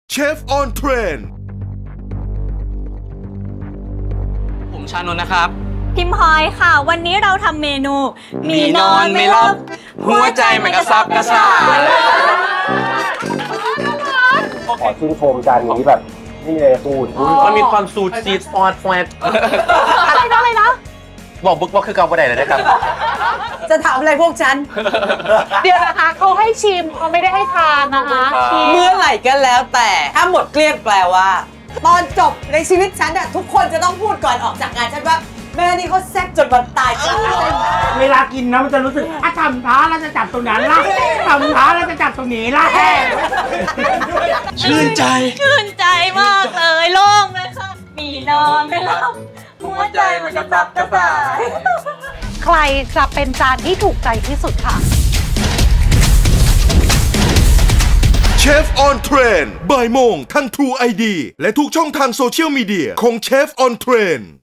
เชฟออนเทรนผมชานนท์นะครับพิมพลอยค่ะวันนี้เราทำเมนูมีนอนไม่หลับหัวใจมันกระซับกระซ่ายขอชื่นชมจานนี้แบบนี่เลยพูดมันมีความซูซีดฟอดแฟดอะไรนะบอกบุ๊กว่าคือเกาบะไดเลยนะครับจะถามอะไรพวกฉันเดี๋ยวนะคะเขาให้ชิมเขาไม่ได้ให้ทานนะคะเมื่อไหร่ก็แล้วแต่ถ้าหมดเกลี้ยงแปลว่า ตอนจบในชีวิตฉันอะทุกคนจะต้องพูดก่อนออกจากงานฉันว่าแม่นี่เขาแซ่บจนวันตายจ้าเวลากินนะมันจะรู้สึกทำท้าแล้วจะจับตรงนั้นล่ะทำท้าแล้วจะจับตรงนี้ล่ะชื่นใจมากเลยโล่งเลยค่ะมีนอนไม่หลับหัวใจมันกระซับกระส่ายใครจะเป็นจานที่ถูกใจที่สุดค่ะเชฟออนเทรนบ่ายโมงทาง True ID และทุกช่องทางโซเชียลมีเดียของเชฟออนเทรน